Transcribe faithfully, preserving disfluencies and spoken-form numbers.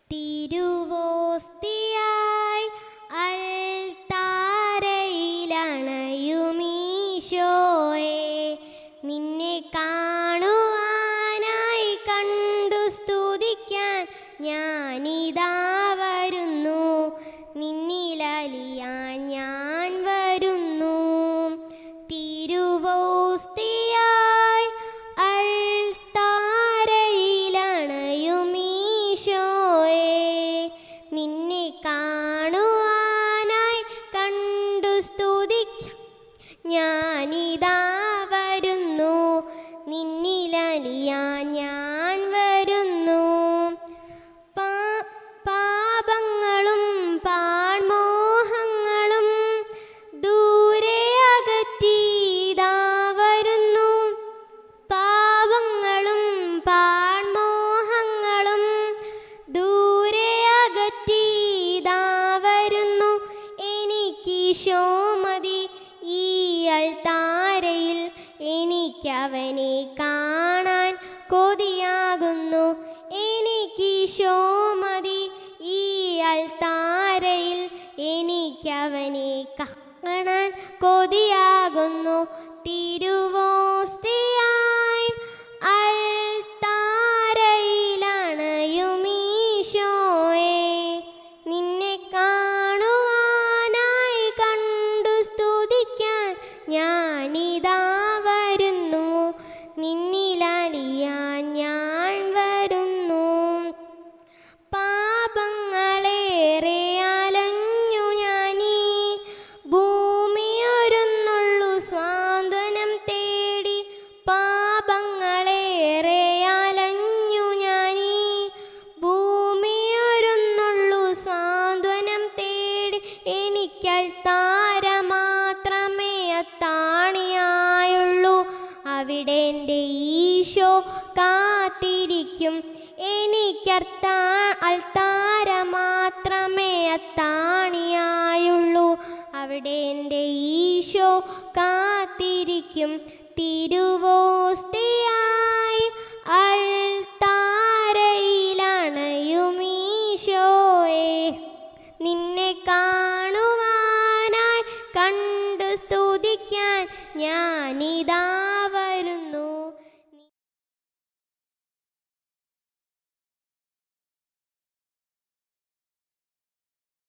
തിരുവോസ്തിയായി അൾത്താരയിലണയുമീശോയെ, നിന്നെ കാണുവാനായി കണ്ടു സ്തുതിക്കാൻ ഞാനിതാ വരുന്നു, നിന്നിലലിയാൻ ഞാൻ വരുന്നു. തിരുവോസ്തിയായി അൾത്താരയിലണയുമീശോയെ, നിന്നെ കാണുവാനായി കണ്ടു സ്തുതിക്കാൻ ഞാനിതാ വരുന്നു, നിന്നിലലിയാൻ ഞാൻ വരുന്നു. പാപങ്ങളും പാഴ്മോഹങ്ങളും ദൂരെ അകറ്റിയിതാ വരുന്നു. പാപങ്ങളും പാഴ്മോഹങ്ങളും ദൂരെ അകറ്റിയിതാ വരുന്നു. എനിക്കീശോ മതി ഈ അൾത്താരയിൽ, എനിക്കവനെ കാണാൻ കൊതിയാകുന്നു. എനിക്കീശോ മതി ഈ അൾത്താരയിൽ, എനിക്കവനെ കാണാൻ കൊതിയാകുന്നു. തിരുവോസ്തിയായി അൾത്താരയിലണയുമീശോയെ, നിന്നെ കാണുവാനായി കണ്ടു സ്തുതിക്കാൻ ഞാനിതാ വരുന്നു, നിന്നിലലിയാൻ ഞാൻ വരുന്നു. പാപങ്ങളേറെ അലഞ്ഞു ഞാനീ ഭൂമിയൊരുന്നുള്ളു സ്വാന്തനം തേടി. പാപങ്ങളേറെ അലഞ്ഞു ഞാനീ ഭൂമിയൊരുന്നുള്ളു സ്വാന്തനം തേടി. എനിക്കൾത്താര മാത്രമേ അത്താണിയായുള്ളൂ, അവിടെ എൻ്റെ ഈശോ കാത്തിരിക്കും. എനിക്കർത്താ അൾത്താര മാത്രമേ അത്താണിയായുള്ളൂ, അവിടെ എൻ്റെ ഈശോ കാത്തിരിക്കും. തിരുവോസ്തിയായി അൾ